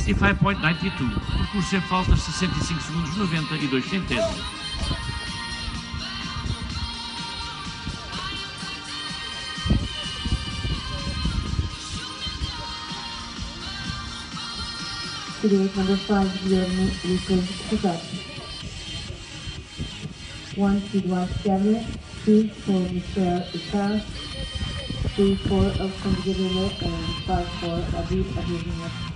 65.92. Percurso em faltas 65 segundos 92 centésimos. Today, number 5, Guillermo Lucas Fugatti. 1, Edouard Scalia. 2 for Michel Icard. 3 for Alfonso Guerrero, and 5 for Adir.